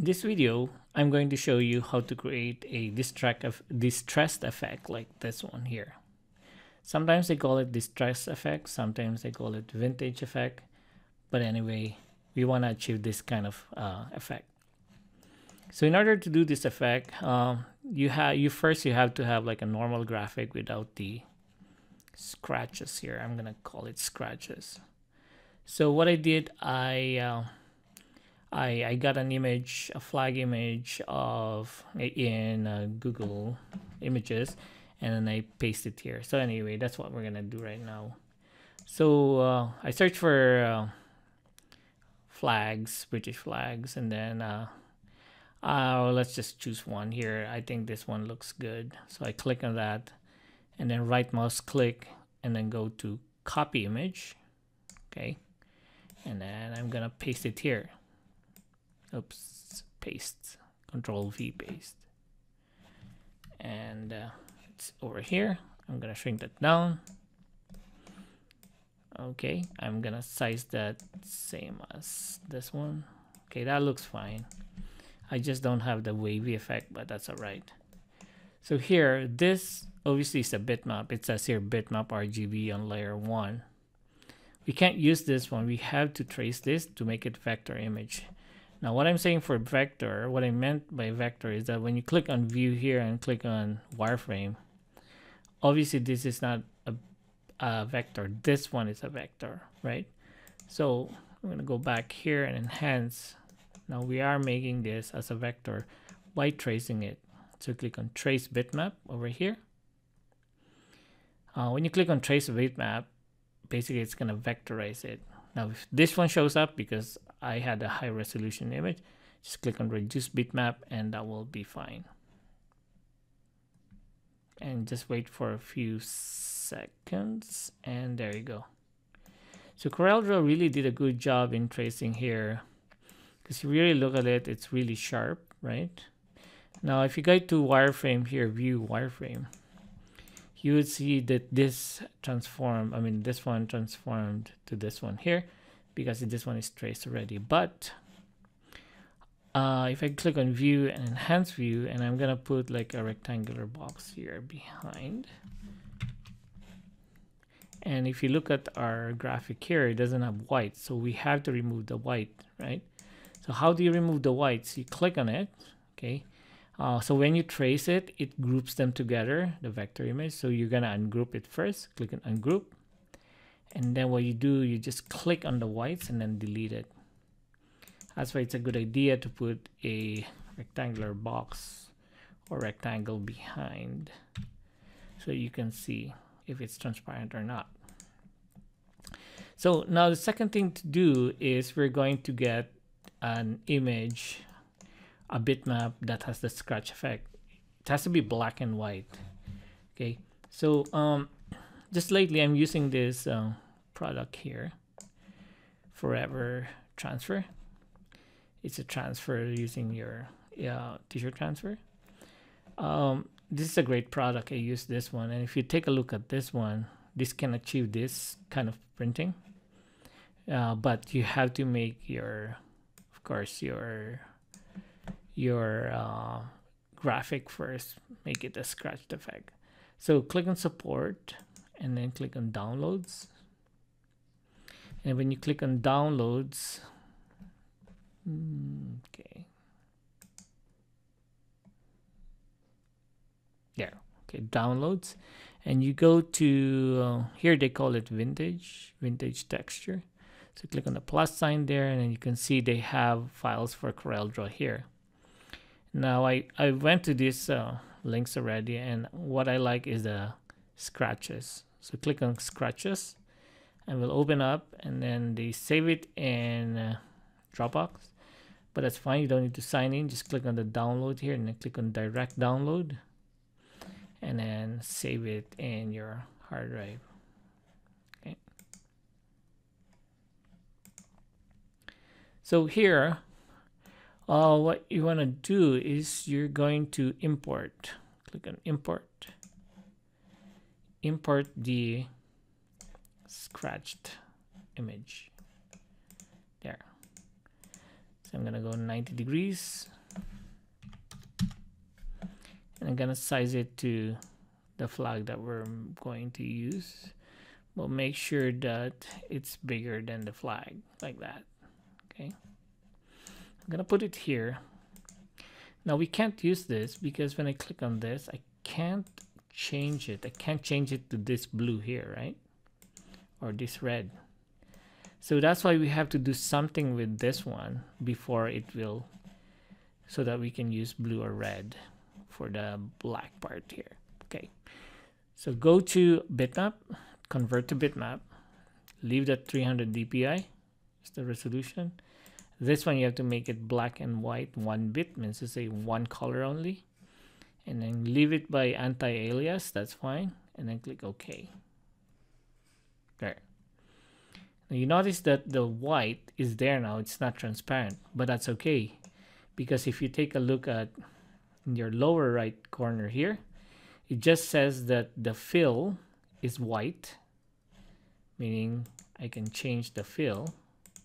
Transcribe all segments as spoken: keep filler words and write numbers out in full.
In this video, I'm going to show you how to create a distract of distressed effect like this one here. Sometimes they call it distress effect, sometimes they call it vintage effect, but anyway, we want to achieve this kind of uh, effect. So in order to do this effect, um, you have you first you have to have like a normal graphic without the scratches here. I'm gonna call it scratches. So what I did, I uh, I, I got an image, a flag image of in uh, Google Images, and then I paste it here. So anyway, that's what we're gonna do right now. So uh, I search for uh, flags, British flags, and then uh, uh, let's just choose one here. I think this one looks good. So I click on that, and then right mouse click, and then go to copy image. Okay, and then I'm gonna paste it here. Oops, paste, control V paste. And uh, it's over here. I'm gonna shrink that down. Okay, I'm gonna size that same as this one. Okay, that looks fine. I just don't have the wavy effect, but that's all right. So here, this obviously is a bitmap. It says here bitmap R G B on layer one. We can't use this one. We have to trace this to make it vector image. Now, what I'm saying for vector, what I meant by vector is that when you click on view here and click on wireframe, obviously this is not a, a vector. This one is a vector, right? So I'm going to go back here and enhance. Now we are making this as a vector by tracing it. So click on trace bitmap over here. Uh, when you click on trace bitmap, basically it's going to vectorize it. Now, if this one shows up because I had a high resolution image, just click on reduce bitmap and that will be fine. And just wait for a few seconds and there you go. So CorelDraw really did a good job in tracing here because you really look at it, it's really sharp, right? Now, if you go to wireframe here, view wireframe, you would see that this transformed, I mean, this one transformed to this one here because this one is traced already. But uh, if I click on view and enhance view, and I'm gonna put like a rectangular box here behind. And if you look at our graphic here, it doesn't have white. So we have to remove the white, right? So how do you remove the whites? You click on it, okay? Uh, so when you trace it, it groups them together, the vector image. So you're gonna ungroup it first, click on ungroup. And then what you do, you just click on the whites and then delete it. That's why it's a good idea to put a rectangular box or rectangle behind so you can see if it's transparent or not. So now the second thing to do is we're going to get an image, a bitmap that has the scratch effect. It has to be black and white. Okay, so um, just lately I'm using this uh, product here, Forever Transfer. It's a transfer using your uh, t-shirt transfer. Um, this is a great product. I use this one, and if you take a look at this one, this can achieve this kind of printing. Uh, but you have to make your, of course, your your uh, graphic first, make it a scratched effect. So click on support and then click on downloads. And when you click on downloads, okay, there, okay, downloads, and you go to uh, here, they call it vintage, vintage texture. So click on the plus sign there, and then you can see they have files for CorelDraw here. Now I, I went to these uh, links already, and what I like is the scratches. So click on scratches and we'll open up, and then they save it in uh, Dropbox, but that's fine. You don't need to sign in. Just click on the download here and then click on direct download and then save it in your hard drive. Okay. So here, Uh, what you want to do is you're going to import. Click on import. Import the scratched image. There. So I'm gonna go ninety degrees, and I'm gonna size it to the flag that we're going to use. But make sure that it's bigger than the flag, like that. Okay. I'm gonna put it here. Now we can't use this because when I click on this, I can't change it. I can't change it to this blue here, right? Or this red. So that's why we have to do something with this one before it will, so that we can use blue or red for the black part here. Okay. So go to bitmap, convert to bitmap, leave that three hundred D P I, it's the resolution. This one you have to make it black and white, one bit, means to say one color only. And then leave it by anti-alias, that's fine. And then click OK. There. Now you notice that the white is there now, it's not transparent, but that's okay. Because if you take a look at your lower right corner here, it just says that the fill is white, meaning I can change the fill.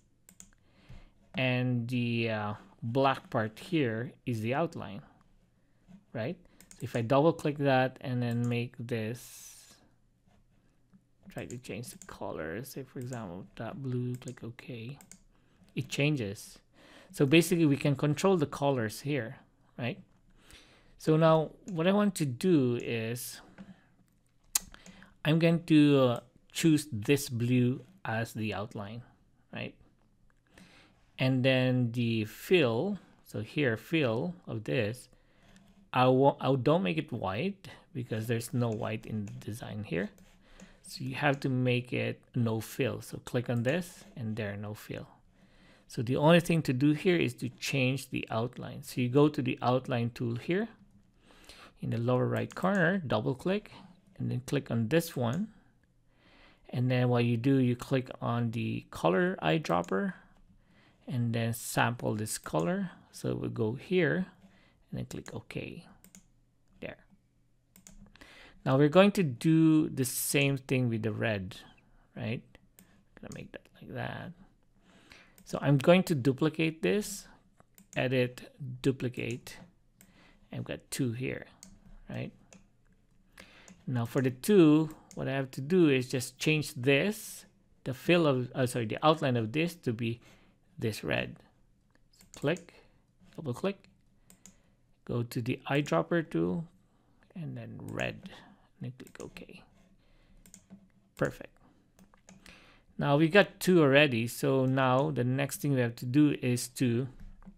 And the uh, black part here is the outline, right? So if I double click that and then make this, try to change the color, say for example that blue, click OK, it changes. So basically we can control the colors here, right? So now what I want to do is I'm going to uh, choose this blue as the outline, right? And then the fill, so here fill of this, I won't, I don't make it white because there's no white in the design here. So you have to make it no fill. So click on this and there, no fill. So the only thing to do here is to change the outline. So you go to the outline tool here in the lower right corner, double click, and then click on this one. And then what you do, you click on the color eyedropper and then sample this color. So we'll go here and then click OK. There. Now we're going to do the same thing with the red, right? I'm gonna make that like that. So I'm going to duplicate this, edit, duplicate. I've got two here, right? Now for the two, what I have to do is just change this, the fill of, uh, sorry, the outline of this to be this red. So click, double click, go to the eyedropper tool, and then red, and then click OK. Perfect. Now we got two already, so now the next thing we have to do is to,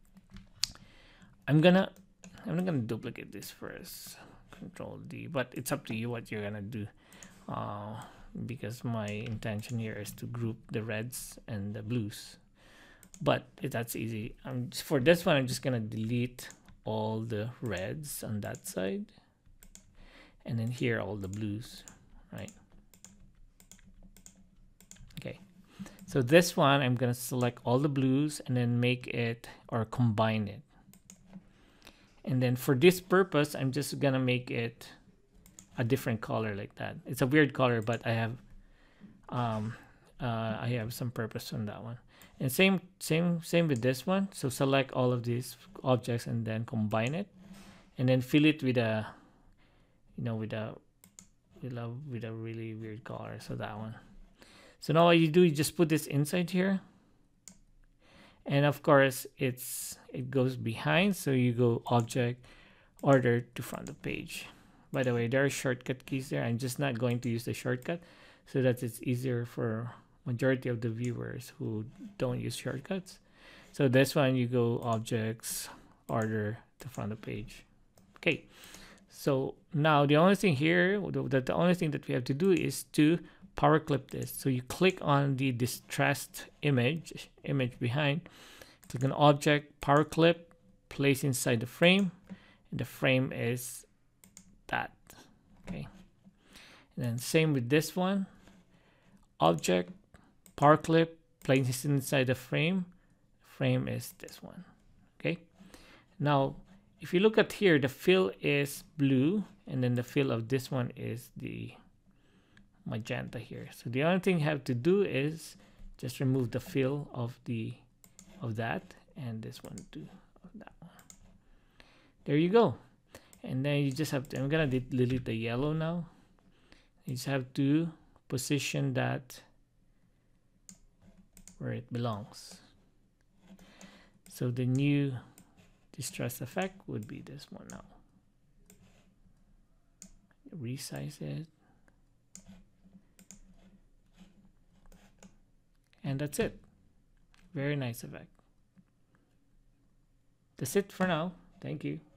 I'm gonna, I'm not gonna duplicate this first, Control D, but it's up to you what you're gonna do, uh, because my intention here is to group the reds and the blues. But that's easy. I'm just, for this one, I'm just gonna delete all the reds on that side, and then here all the blues, right? Okay. So this one, I'm gonna select all the blues and then make it or combine it. And then for this purpose, I'm just gonna make it a different color like that. It's a weird color, but I have um, uh, I have some purpose on that one. And same, same, same with this one. So select all of these objects and then combine it, and then fill it with a, you know, with a, with a, with a really weird color. So that one. So now what you do, you just put this inside here, and of course it's it goes behind. So you go Object, Order to front of page. By the way, there are shortcut keys there. I'm just not going to use the shortcut so that it's easier for majority of the viewers who don't use shortcuts. So this one, you go Objects, Order to front of page. Okay, so now the only thing here, the, the only thing that we have to do is to power clip this. So you click on the distressed image, image behind, click on Object, power clip, place inside the frame, and the frame is that. Okay, and then same with this one, Object, power clip, place inside the frame, frame is this one. Okay, now if you look at here, the fill is blue, and then the fill of this one is the magenta here. So the only thing you have to do is just remove the fill of the of that, and this one too, of that one. There you go. And then you just have to, I'm gonna de delete the yellow now. You just have to position that where it belongs. So the new distress effect would be this one now. Resize it. And that's it. Very nice effect. That's it for now. Thank you.